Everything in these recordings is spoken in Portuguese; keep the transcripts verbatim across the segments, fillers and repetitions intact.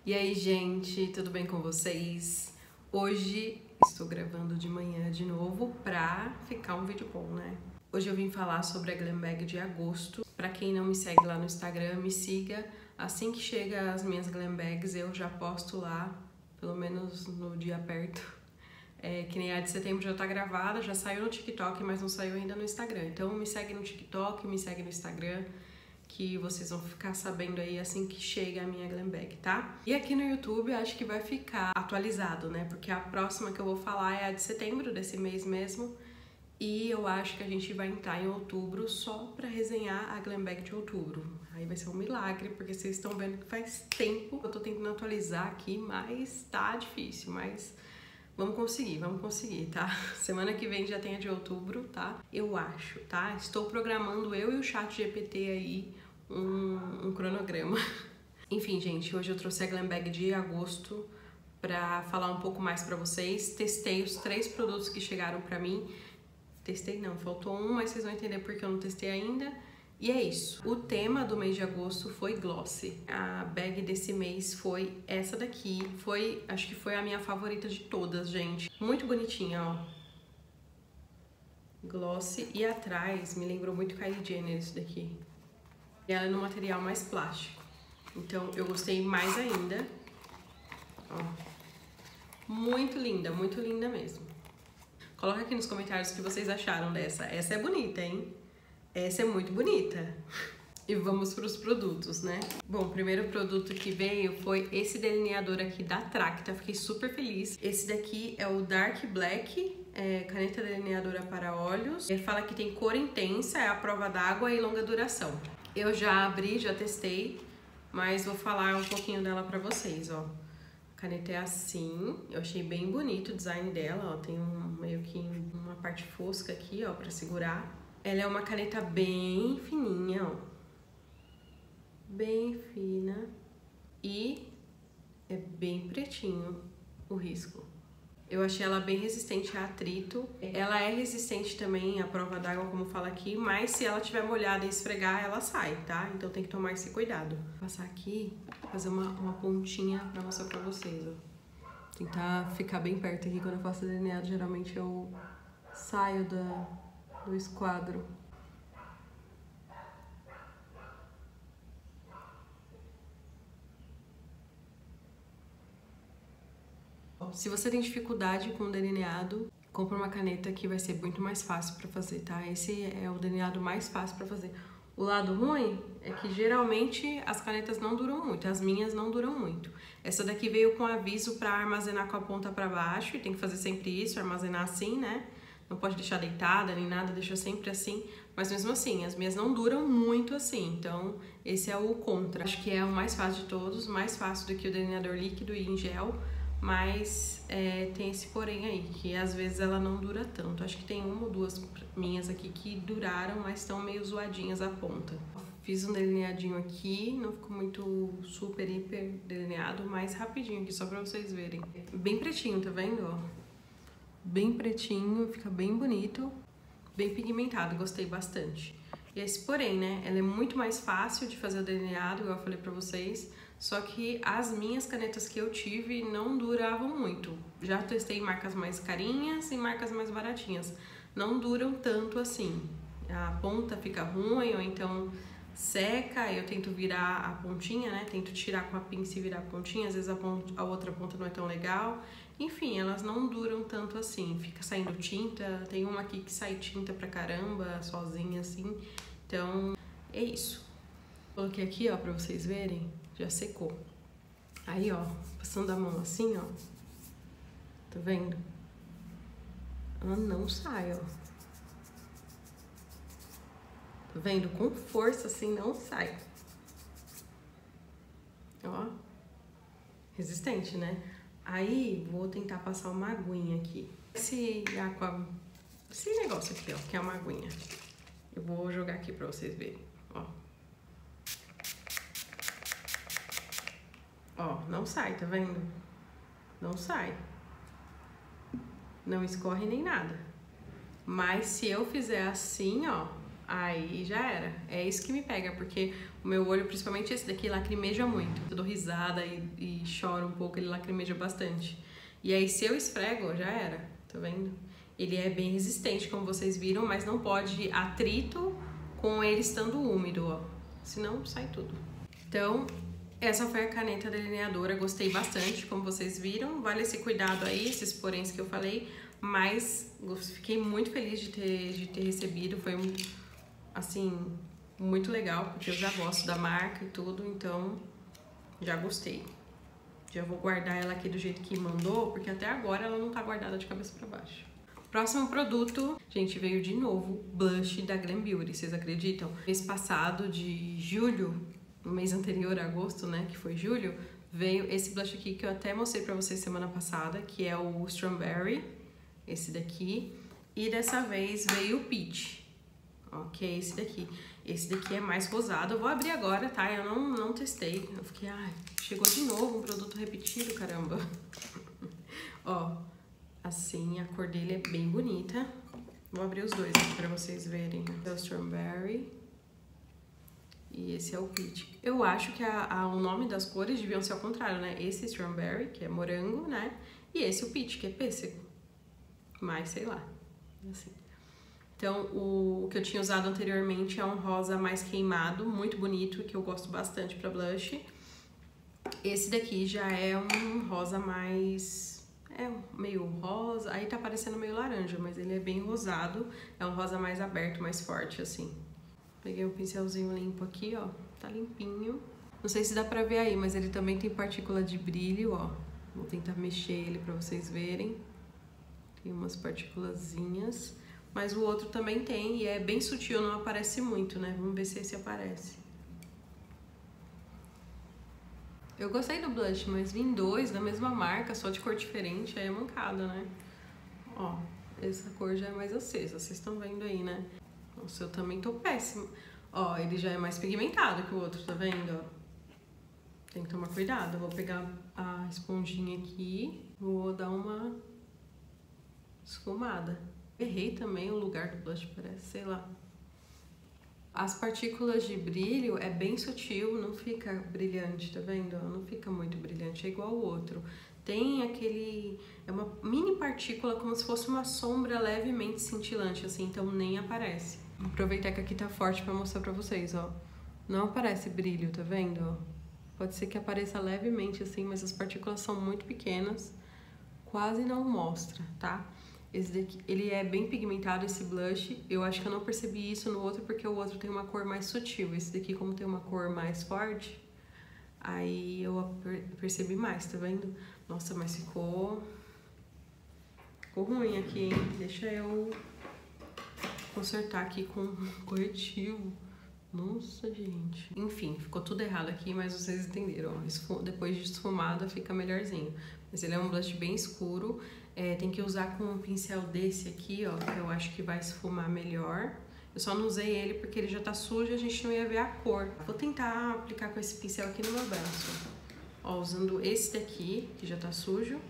E aí, gente, tudo bem com vocês? Hoje estou gravando de manhã de novo pra ficar um vídeo bom, né? Hoje eu vim falar sobre a Glam Bag de agosto. Pra quem não me segue lá no Instagram, me siga. Assim que chega as minhas Glam Bags, eu já posto lá, pelo menos no dia perto. É, que nem a de setembro já tá gravada, já saiu no TikTok, mas não saiu ainda no Instagram. Então me segue no TikTok, me segue no Instagram, que vocês vão ficar sabendo aí assim que chega a minha Glam Bag, tá? E aqui no YouTube acho que vai ficar atualizado, né? Porque a próxima que eu vou falar é a de setembro, desse mês mesmo. E eu acho que a gente vai entrar em outubro só pra resenhar a Glam Bag de outubro. Aí vai ser um milagre, porque vocês estão vendo que faz tempo eu tô tentando atualizar aqui, mas tá difícil, mas vamos conseguir, vamos conseguir, tá? Semana que vem já tem a de outubro, tá? Eu acho, tá? Estou programando eu e o chat G P T aí um, um cronograma. Enfim, gente, hoje eu trouxe a Glam Bag de agosto pra falar um pouco mais pra vocês. Testei os três produtos que chegaram pra mim. Testei não, faltou um, mas vocês vão entender porque eu não testei ainda. E é isso. O tema do mês de agosto foi gloss. A bag desse mês foi essa daqui. Foi, acho que foi a minha favorita de todas, gente. Muito bonitinha, ó. Gloss. E atrás me lembrou muito Kylie Jenner isso daqui. E ela é no material mais plástico. Então eu gostei mais ainda. Ó. Muito linda, muito linda mesmo. Coloca aqui nos comentários o que vocês acharam dessa. Essa é bonita, hein? Essa é muito bonita. E vamos para os produtos, né? Bom, o primeiro produto que veio foi esse delineador aqui da Tracta. Fiquei super feliz. Esse daqui é o Dark Black, é, caneta delineadora para olhos. Ele fala que tem cor intensa, é a prova d'água e longa duração. Eu já abri, já testei, mas vou falar um pouquinho dela para vocês, ó. A caneta é assim, eu achei bem bonito o design dela, ó, tem um, meio que uma parte fosca aqui, ó, pra segurar. Ela é uma caneta bem fininha, ó, bem fina e é bem pretinho o risco. Eu achei ela bem resistente a atrito. Ela é resistente também à prova d'água, como fala aqui, mas se ela tiver molhada e esfregar, ela sai, tá? Então tem que tomar esse cuidado. Vou passar aqui, fazer uma, uma pontinha pra mostrar pra vocês, ó. Tentar ficar bem perto aqui. Quando eu faço delineado, geralmente eu saio da, do esquadro. Se você tem dificuldade com delineado, compra uma caneta que vai ser muito mais fácil pra fazer, tá? Esse é o delineado mais fácil pra fazer. O lado ruim é que geralmente as canetas não duram muito, as minhas não duram muito. Essa daqui veio com aviso pra armazenar com a ponta pra baixo, e tem que fazer sempre isso, armazenar assim, né? Não pode deixar deitada nem nada, deixa sempre assim. Mas mesmo assim, as minhas não duram muito assim, então esse é o contra. Acho que é o mais fácil de todos, mais fácil do que o delineador líquido e em gel. Mas é, tem esse porém aí, que às vezes ela não dura tanto. Acho que tem uma ou duas minhas aqui que duraram, mas estão meio zoadinhas a ponta. Fiz um delineadinho aqui, não ficou muito super, hiper delineado, mas rapidinho aqui, só pra vocês verem. Bem pretinho, tá vendo? Ó? Bem pretinho, fica bem bonito, bem pigmentado, gostei bastante. E esse porém, né, ela é muito mais fácil de fazer o delineado, igual eu falei pra vocês, só que as minhas canetas que eu tive não duravam muito. Já testei marcas mais carinhas e marcas mais baratinhas. Não duram tanto assim. A ponta fica ruim ou então seca, eu tento virar a pontinha, né? Tento tirar com a pinça e virar a pontinha, às vezes a, ponta, a outra ponta não é tão legal. Enfim, elas não duram tanto assim. Fica saindo tinta, tem uma aqui que sai tinta pra caramba, sozinha assim. Então, é isso. Coloquei aqui, ó, pra vocês verem. Já secou. Aí, ó, passando a mão assim, ó. Tá vendo? Ela não sai, ó. Tá vendo? Com força assim, não sai. Ó. Resistente, né? Aí, vou tentar passar uma aguinha aqui. Esse aqua... Esse negócio aqui, ó, que é uma aguinha. Eu vou jogar aqui pra vocês verem, ó. Ó, não sai, tá vendo? Não sai. Não escorre nem nada. Mas se eu fizer assim, ó, aí já era. É isso que me pega, porque o meu olho, principalmente esse daqui, lacrimeja muito. Eu dou risada e, e choro um pouco, ele lacrimeja bastante. E aí, se eu esfrego, já era, tá vendo? Ele é bem resistente, como vocês viram, mas não pode atrito com ele estando úmido, ó. Senão sai tudo. Então, essa foi a caneta delineadora, gostei bastante, como vocês viram. Vale esse cuidado aí, esses poréns que eu falei, mas fiquei muito feliz de ter, de ter recebido. Foi, assim, muito legal, porque eu já gosto da marca e tudo, então já gostei. Já vou guardar ela aqui do jeito que mandou, porque até agora ela não tá guardada de cabeça pra baixo. Próximo produto, gente, veio de novo blush da Glam Beauty, vocês acreditam? Mês passado, de julho, no mês anterior, agosto, né, que foi julho, veio esse blush aqui que eu até mostrei pra vocês semana passada, que é o Strawberry, esse daqui. E dessa vez veio o Peach, ó, que é esse daqui. Esse daqui é mais rosado, eu vou abrir agora, tá? Eu não, não testei, eu fiquei, ai, chegou de novo um produto repetido, caramba. Ó, assim, a cor dele é bem bonita. Vou abrir os dois aqui pra vocês verem. Esse é o Strawberry e esse é o Peach. Eu acho que a, a, o nome das cores deviam ser ao contrário, né? Esse Strawberry, que é morango, né? E esse o Peach, que é pêssego. Mas, sei lá, assim. Então, o que eu tinha usado anteriormente é um rosa mais queimado, muito bonito, que eu gosto bastante pra blush. Esse daqui já é um rosa mais... é meio rosa, aí tá parecendo meio laranja, mas ele é bem rosado. É um rosa mais aberto, mais forte, assim. Peguei um pincelzinho limpo aqui, ó, tá limpinho. Não sei se dá pra ver aí, mas ele também tem partícula de brilho, ó. Vou tentar mexer ele pra vocês verem. Tem umas partículazinhas. Mas o outro também tem e é bem sutil, não aparece muito, né? Vamos ver se esse aparece. Eu gostei do blush, mas vim dois da mesma marca, só de cor diferente, aí é mancada, né? Ó, essa cor já é mais acesa, vocês estão vendo aí, né? Nossa, eu também tô péssima. Ó, ele já é mais pigmentado que o outro, tá vendo? Ó, tem que tomar cuidado. Eu vou pegar a esponjinha aqui, vou dar uma esfumada. Errei também o lugar do blush, parece, sei lá. As partículas de brilho é bem sutil, não fica brilhante, tá vendo? Não fica muito brilhante, é igual o outro. Tem aquele... é uma mini partícula como se fosse uma sombra levemente cintilante, assim, então nem aparece. Vou aproveitar que aqui tá forte pra mostrar pra vocês, ó. Não aparece brilho, tá vendo? Pode ser que apareça levemente, assim, mas as partículas são muito pequenas, quase não mostra, tá? Esse daqui, ele é bem pigmentado, esse blush. Eu acho que eu não percebi isso no outro, porque o outro tem uma cor mais sutil. Esse daqui, como tem uma cor mais forte, aí eu percebi mais, tá vendo? Nossa, mas ficou... ficou ruim aqui, hein? Deixa eu consertar aqui com corretivo. Nossa, gente. Enfim, ficou tudo errado aqui, mas vocês entenderam. Ó. Depois de esfumada, fica melhorzinho. Mas ele é um blush bem escuro. É, tem que usar com um pincel desse aqui, ó, que eu acho que vai esfumar melhor. Eu só não usei ele porque ele já tá sujo e a gente não ia ver a cor. Vou tentar aplicar com esse pincel aqui no meu braço. Ó, usando esse daqui, que já tá sujo.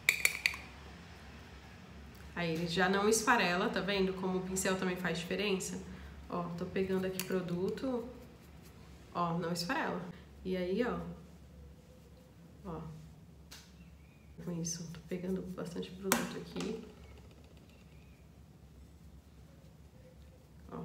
Aí ele já não esfarela, tá vendo? Como o pincel também faz diferença. Ó, tô pegando aqui produto. Ó, não esfarela. E aí, ó. Ó. Com isso, tô pegando bastante produto aqui. Ó.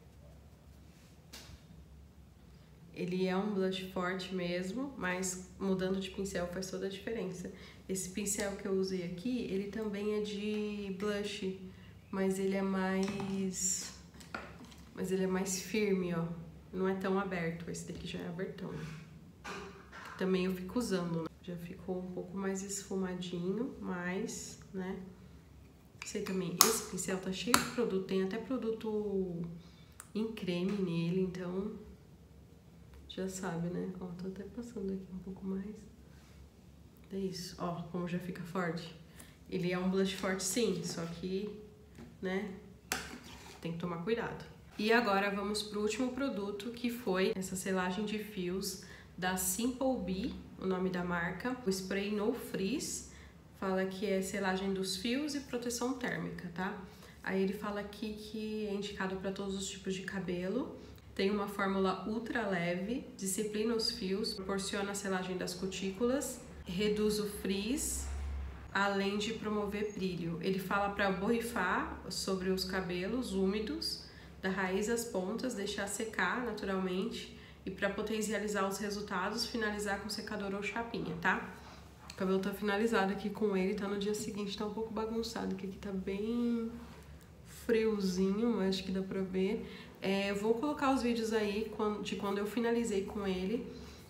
Ele é um blush forte mesmo, mas mudando de pincel faz toda a diferença. Esse pincel que eu usei aqui, ele também é de blush, mas ele é mais... mas ele é mais firme, ó. Não é tão aberto, esse daqui já é abertão. Também eu fico usando, né? Já ficou um pouco mais esfumadinho, mas, né? Sei também, esse pincel tá cheio de produto, tem até produto em creme nele, então já sabe, né? Ó, tô até passando aqui um pouco mais. É isso, ó, como já fica forte. Ele é um blush forte sim, só que, né, tem que tomar cuidado. E agora vamos pro último produto, que foi essa selagem de fios da Simple Bee, o nome da marca. O spray No Frizz, fala que é selagem dos fios e proteção térmica, tá? Aí ele fala aqui que é indicado para todos os tipos de cabelo. Tem uma fórmula ultra leve, disciplina os fios, proporciona a selagem das cutículas, reduz o frizz, além de promover brilho. Ele fala para borrifar sobre os cabelos úmidos, da raiz às pontas, deixar secar naturalmente e para potencializar os resultados, finalizar com secador ou chapinha, tá? O cabelo tá finalizado aqui com ele, tá no dia seguinte, tá um pouco bagunçado, que aqui tá bem friozinho, mas acho que dá pra ver. É, eu vou colocar os vídeos aí de quando eu finalizei com ele.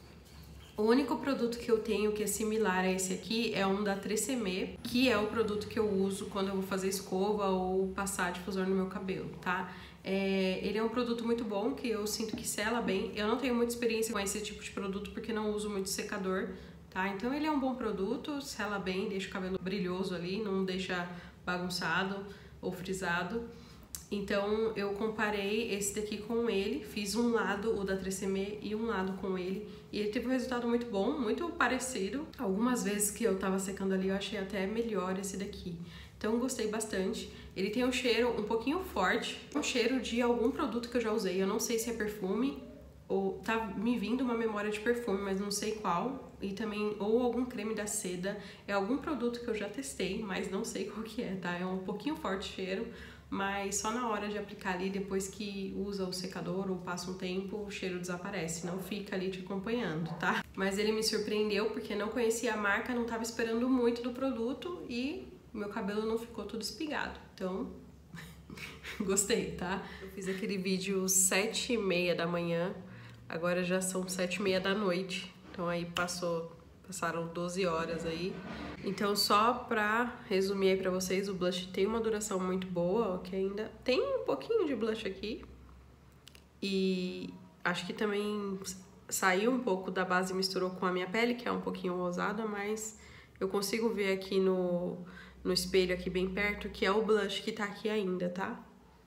O único produto que eu tenho que é similar a esse aqui é um da três M E, que é o produto que eu uso quando eu vou fazer escova ou passar difusor no meu cabelo, tá? É, ele é um produto muito bom, que eu sinto que sela bem. Eu não tenho muita experiência com esse tipo de produto porque não uso muito secador, tá? Então ele é um bom produto, sela bem, deixa o cabelo brilhoso ali, não deixa bagunçado ou frisado. Então eu comparei esse daqui com ele, fiz um lado, o da três M E, e um lado com ele, e ele teve um resultado muito bom, muito parecido. Algumas vezes que eu tava secando ali eu achei até melhor esse daqui. Então gostei bastante. Ele tem um cheiro um pouquinho forte, um cheiro de algum produto que eu já usei. Eu não sei se é perfume ou tá me vindo uma memória de perfume, mas não sei qual. E também, ou algum creme da Seda. É algum produto que eu já testei, mas não sei qual que é, tá? É um pouquinho forte o cheiro, mas só na hora de aplicar ali, depois que usa o secador ou passa um tempo, o cheiro desaparece, não fica ali te acompanhando, tá? Mas ele me surpreendeu porque não conhecia a marca, não tava esperando muito do produto e meu cabelo não ficou tudo espigado, então gostei, tá? Eu fiz aquele vídeo sete e meia da manhã, agora já são sete e meia da noite, então aí passou, passaram doze horas aí. Então só pra resumir aí pra vocês, o blush tem uma duração muito boa, ó, que ainda tem um pouquinho de blush aqui. E acho que também saiu um pouco da base e misturou com a minha pele, que é um pouquinho rosada, mas eu consigo ver aqui no, no espelho aqui bem perto que é o blush que tá aqui ainda, tá?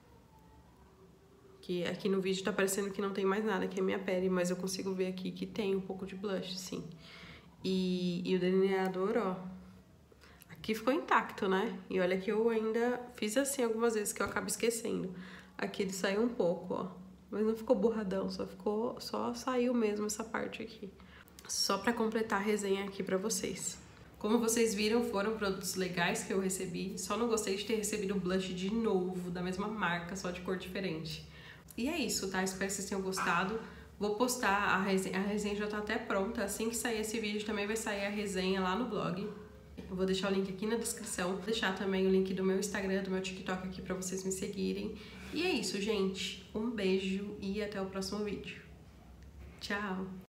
Que aqui no vídeo tá parecendo que não tem mais nada, que é minha pele, mas eu consigo ver aqui que tem um pouco de blush, sim. E, e o delineador, ó, aqui ficou intacto, né? E olha que eu ainda fiz assim algumas vezes que eu acabo esquecendo. Aqui ele saiu um pouco, ó, mas não ficou borradão, só ficou, só saiu mesmo essa parte aqui. Só pra completar a resenha aqui pra vocês. Como vocês viram, foram produtos legais que eu recebi. Só não gostei de ter recebido o blush de novo, da mesma marca, só de cor diferente. E é isso, tá? Espero que vocês tenham gostado. Vou postar a resenha, a resenha já tá até pronta. Assim que sair esse vídeo também vai sair a resenha lá no blog. Eu vou deixar o link aqui na descrição. Vou deixar também o link do meu Instagram, do meu TikTok aqui pra vocês me seguirem. E é isso, gente. Um beijo e até o próximo vídeo. Tchau!